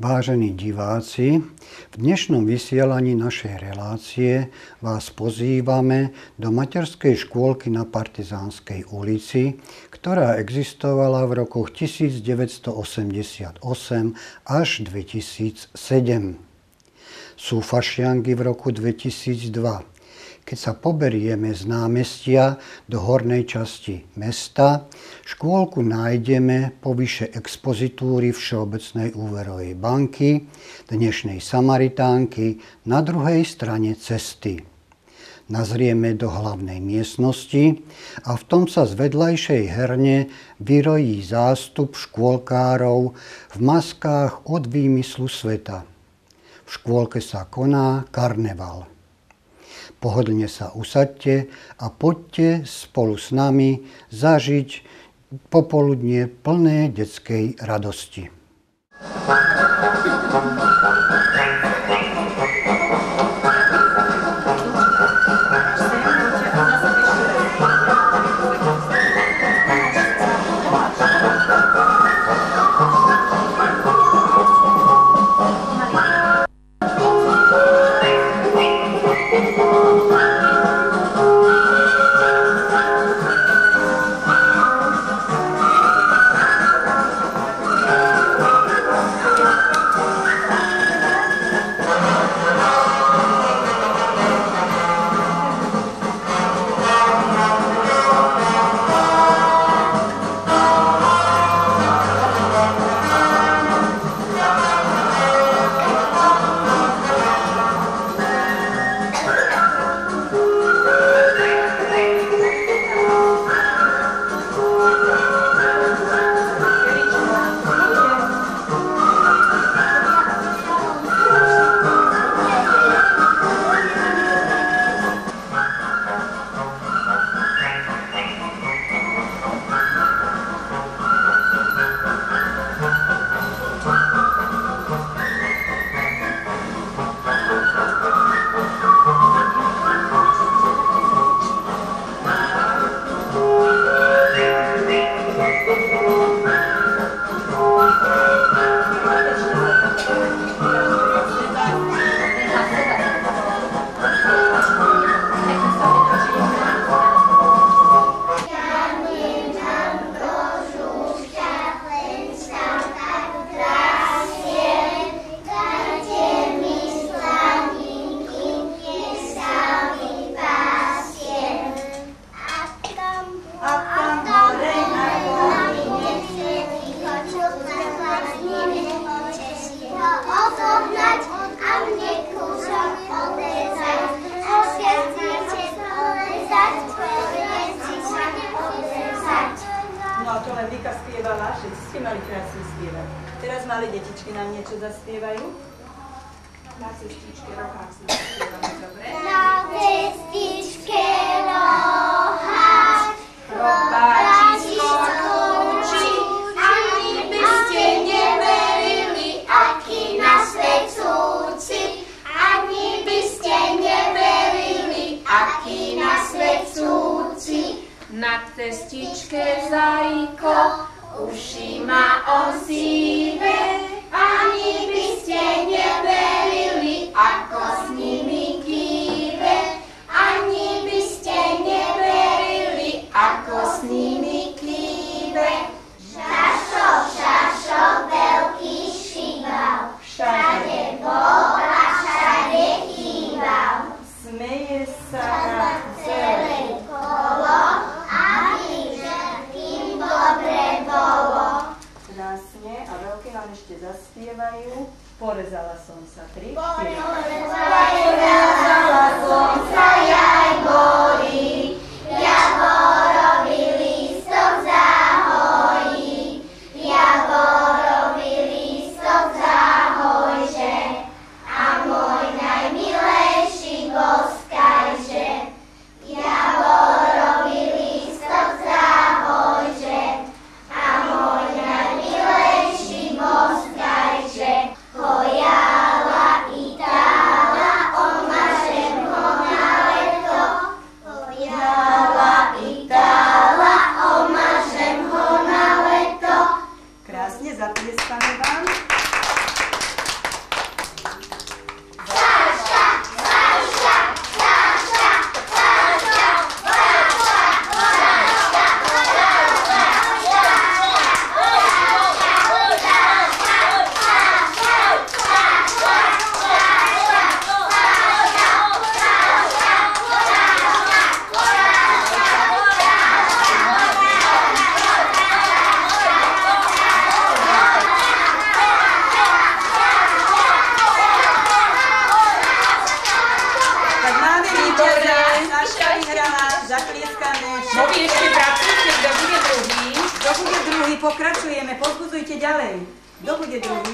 Vážení diváci, v dnešnom vysielaní našej relácie vás pozývame do materskej škôlky na Partizánskej ulici, ktorá existovala v rokoch 1988 až 2007. Sú fašiangy v roku 2002. Keď sa poberieme z námestia do hornej časti mesta, škôlku nájdeme povyše expozitúry Všeobecnej úverovej banky, dnešnej Samaritánky, na druhej strane cesty. Nazrieme do hlavnej miestnosti a v tom sa z vedľajšej herne vyrojí zástup škôlkárov v maskách od výmyslu sveta. V škôlke sa koná karneval. Pohodlne sa usaďte a poďte spolu s nami zažiť popoludnie plné detskej radosti. Teraz malé detičky nám niečo zaspievajú. Na cestičke roháč zaspievajú, dobre? Na cestičke roháč, robáčisko končí, ani by ste neverili, aký na svet súci. Ani by ste neverili, aký na svet súci. Na cestičke zajíko, uši má ozýve, ani by ste neverili, ako s nimi kýve. Ani by ste neverili, ako s nimi kýve. šašo, šašo, veľký šibal, všade bol a všade chýbal. Smeje sa na celé kolo, aby všetkým dobre bolo. Krásne a veľké nám ešte zaspievajú. Porezala som sa 3, 4. Porezala som sa, jaj boli, javorový lístok zahojí, javorový lístok zahojže, a môj najmilejší boskajže. Javorový lístok zahojže, a môj najmilejší boskajže, hojala i pokračujeme, pozbudzujte ďalej. Kto bude druhý?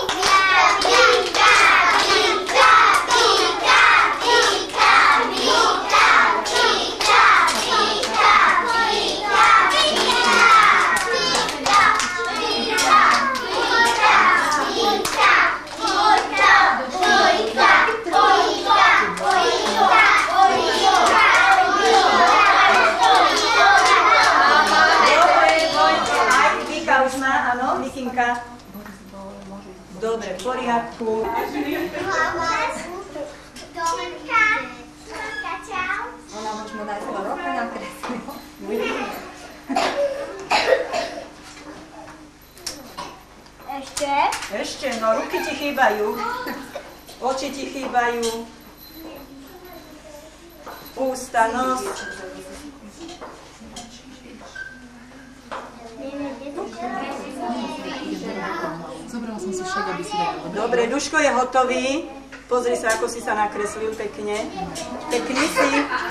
Dobre, v poriadku. Ona možno najskôr roka nakreslila. Ešte? Ešte, no ruky ti chýbajú. Oči ti chýbajú. Ústa, nos. Zobrala som si však, aby si vedela. Dobre, Duško je hotový. Pozri sa, ako si sa nakreslil pekne. Pekný si.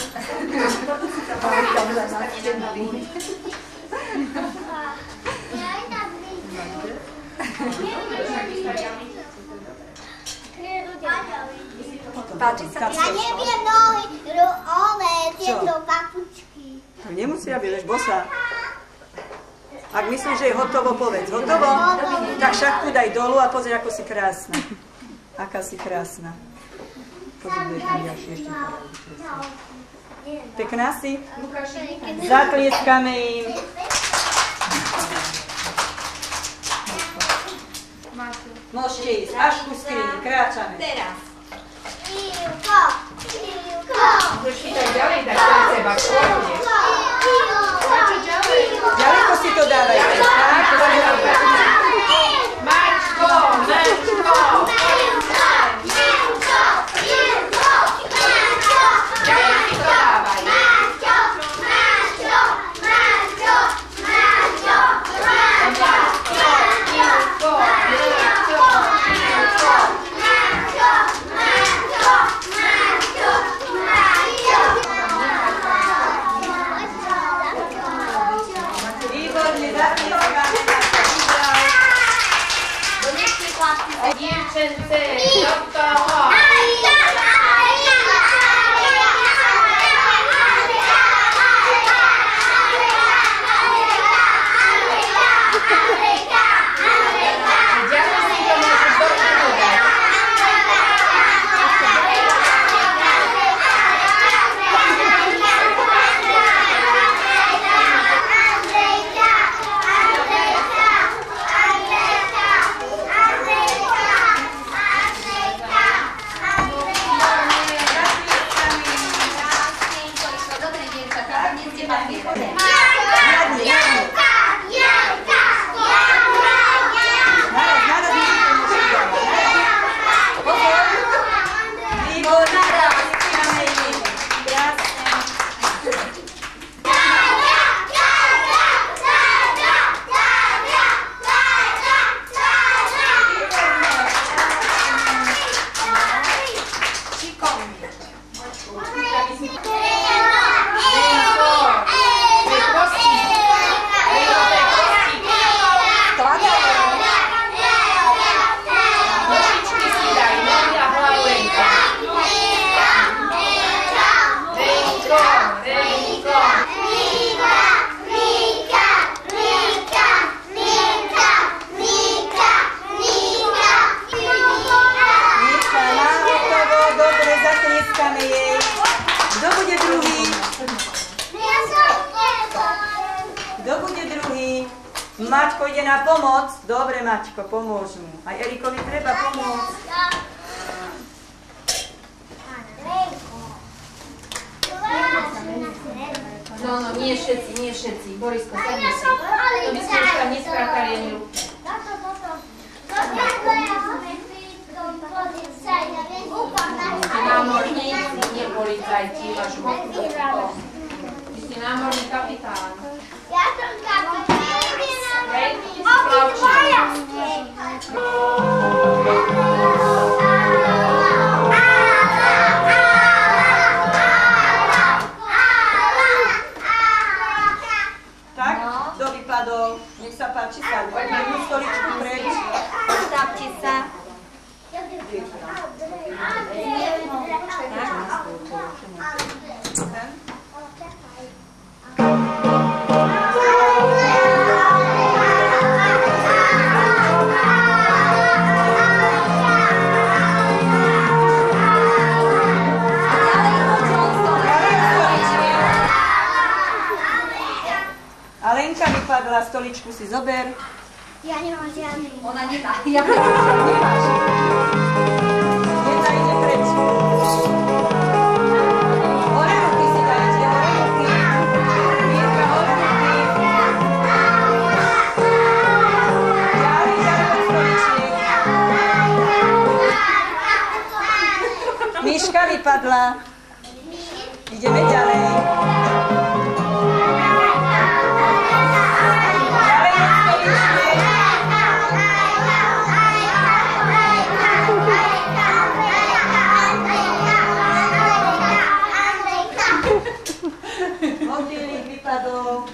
Páči sa. Ja neviem nohy, tieto papučky. Nemusia byť, lež bosa. Ak myslíš, že je hotovo, povedz. Hotovo? Tak šachtu daj dolu a pozri, ako si krásna. Aká si krásna. Pozri, ešte. Pekná si? Zatlieskame im. Môžete ísť až ku skrini, kráčame. Teraz. Ilko. Budeš chytať ďalej, dať pre seba, kľudne. Ďaleko si to dávajte. Mačko! Ďalej si to dávaj. Dievčence, do toho! Maťko ide na pomoc. Dobre, Maťko, pomôž mu. Aj Erikovi treba pomôcť. No, nie všetci. Borisko, sadni si. To by ste už tam nespráchali ani ruky. Ste námorníci, nie policajti, máš mokru. Vy ste námorný kapitán. Ja som kapitán. Hej, ty si plavčík. Tak, kto vypadá? vypadol. Nech sa páči, sa poďme jednu stoličku preč. Postavte sa. Alenka vypadla, stoličku si zober. Ja nemám žiadny. Ona nemá. Ja Nemáš. Jedna ide preč. Hore ruky si dajte, hore ruky. Mírka, hore ruky. Ďalej, ďalej od stoličiek. Miška vypadla. Ideme ďalej. Motýlik vypadol.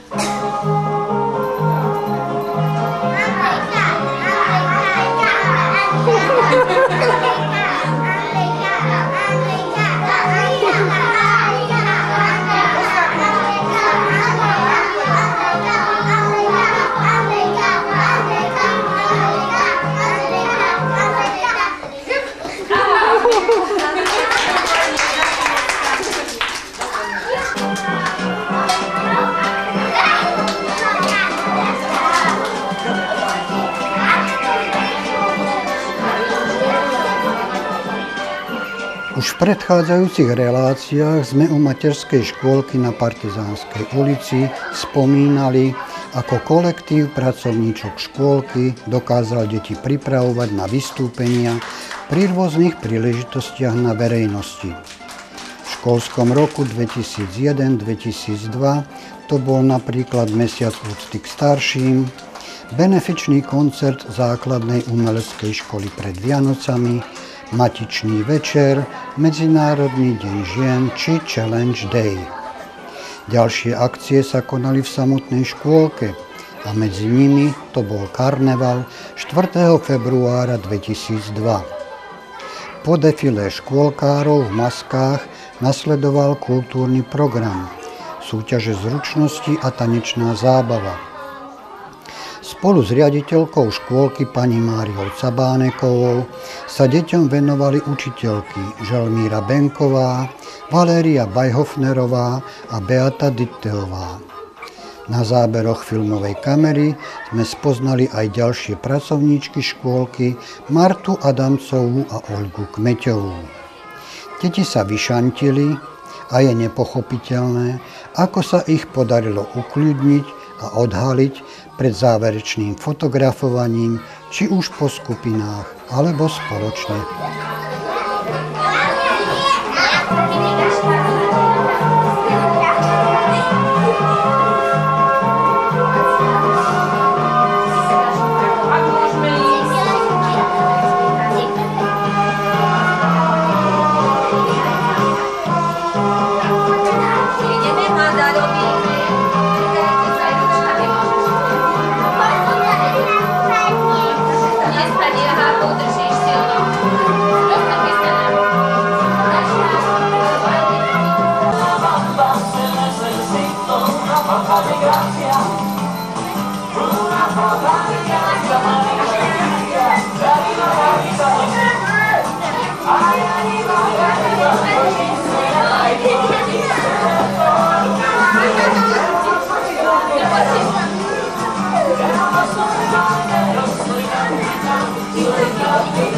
Už v predchádzajúcich reláciách sme u materskej škôlky na Partizánskej ulici spomínali, ako kolektív pracovníčok škôlky dokázal deti pripravovať na vystúpenia pri rôznych príležitostiach na verejnosti. V školskom roku 2001-2002 to bol napríklad Mesiac úcty k starším, benefičný koncert základnej umeleckej školy pred Vianocami, Matičný večer, Medzinárodný deň žien či Challenge Day. Ďalšie akcie sa konali v samotnej škôlke a medzi nimi to bol karneval 4. februára 2002. Po defilé škôlkárov v maskách nasledoval kultúrny program, súťaže zručnosti a tanečná zábava. Spolu s riaditeľkou škôlky pani Máriou Cabánekovou sa deťom venovali učiteľky Želmíra Benková, Valéria Bajhofnerová a Beata Ditteová. Na záberoch filmovej kamery sme spoznali aj ďalšie pracovníčky škôlky Martu Adamcovú a Olgu Kmeťovú. Deti sa vyšantili a je nepochopiteľné, ako sa ich podarilo ukľudniť a odhaliť pred záverečným fotografovaním, či už po skupinách, alebo spoločne. Thank you.